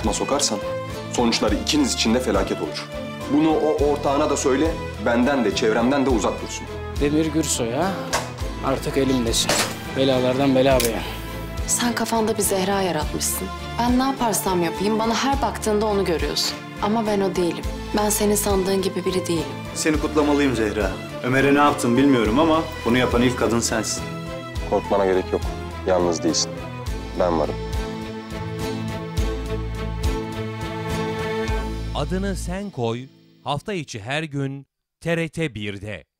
hayatıma sokarsan sonuçları ikiniz için de felaket olur. Bunu o ortağına da söyle, benden de çevremden de uzak dursun. Demir Gürsoy ha? Artık elimdesin. Belalardan bela beğen. Sen kafanda bir Zehra yaratmışsın. Ben ne yaparsam yapayım bana her baktığında onu görüyorsun. Ama ben o değilim. Ben senin sandığın gibi biri değilim. Seni kutlamalıyım Zehra. Ömer'e ne yaptın bilmiyorum ama bunu yapan ilk kadın sensin. Korkmana gerek yok. Yalnız değilsin. Ben varım. Adını Sen Koy hafta içi her gün TRT 1'de.